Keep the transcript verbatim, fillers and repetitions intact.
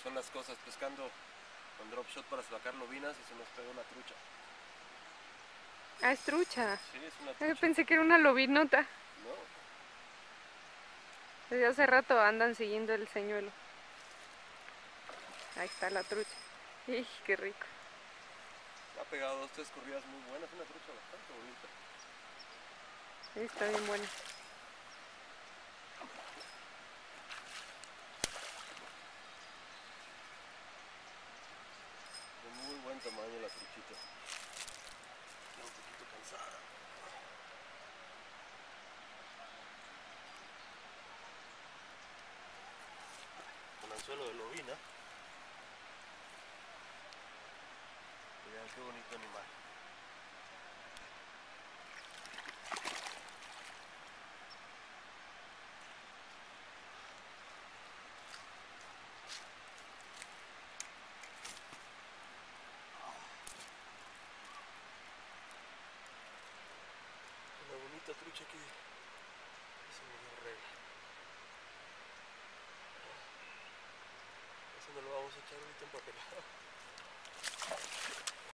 son las cosas, pescando con drop shot para sacar lobinas y se nos pegó una trucha. Ah, es trucha. Sí, es una Yo trucha. pensé que era una lobinota. No, Desde hace rato andan siguiendo el señuelo. Ahí está la trucha. ¡Ih, qué rico! ha pegado dos, tres corridas muy buenas, una trucha bastante bonita. Está bien buena. De muy buen tamaño la truchita. Está un poquito cansada. Con anzuelo de lobina. Vean qué bonito animal. Una bonita trucha que se me dio regla. Eso no lo vamos a echar ahorita en papel.